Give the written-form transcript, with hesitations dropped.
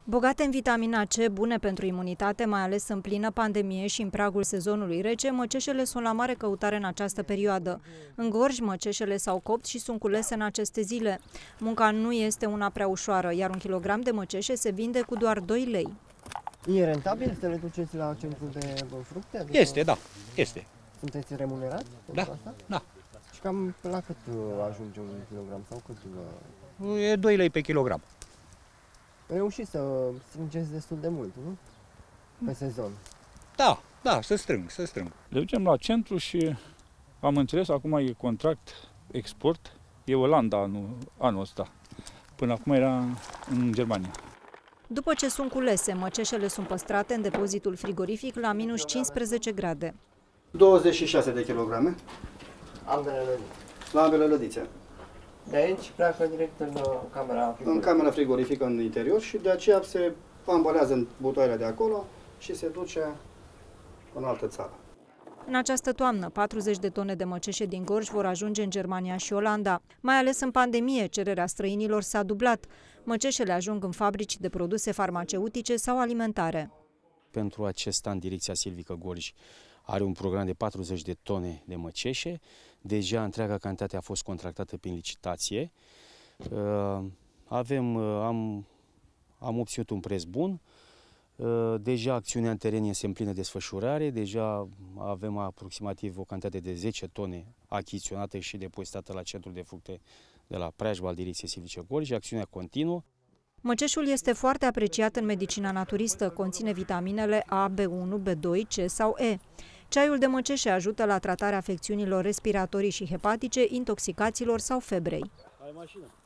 Bogate în vitamina C, bune pentru imunitate, mai ales în plină pandemie și în pragul sezonului rece, măceșele sunt la mare căutare în această perioadă. În Gorj, măceșele s-au copt și sunt culese în aceste zile. Munca nu este una prea ușoară, iar 1 kilogram de măceșe se vinde cu doar 2 lei. E rentabil să le duceți la centrul de fructe? Adică Este, da, este. Sunteți remunerați pentru asta? Da. Și cam la cât ajunge 1 kilogram sau cât? E 2 lei pe kilogram. Reușiți să strângeți destul de mult, nu? Pe sezon. Da, să strâng. Le ducem la centru și am înțeles, acum e contract export, e Olanda anul ăsta. Până acum era în Germania. După ce sunt culese, măceșele sunt păstrate în depozitul frigorific la minus 15 grade. 26 de kilograme. Ambele lădițe. La ambele lădițe. De aici pleacă direct în camera frigorifică. În camera frigorifică în interior și de aceea se ambalează în butoaiele de acolo și se duce în altă țară. În această toamnă, 40 de tone de măceșe din Gorj vor ajunge în Germania și Olanda. Mai ales în pandemie, cererea străinilor s-a dublat. Măceșele ajung în fabrici de produse farmaceutice sau alimentare. Pentru acest an, Direcția Silvică Gorj are un program de 40 de tone de măceșe. Deja întreaga cantitate a fost contractată prin licitație. Am obținut un preț bun. Deja acțiunea în teren este în plină desfășurare. Deja avem aproximativ o cantitate de 10 tone achiziționată și depozitată la centrul de fructe de la preajma al Direcției Silvice Gorj. Acțiunea continuă. Măceșul este foarte apreciat în medicina naturistă, conține vitaminele A, B1, B2, C sau E. Ceaiul de măceșe ajută la tratarea afecțiunilor respiratorii și hepatice, intoxicațiilor sau febrei.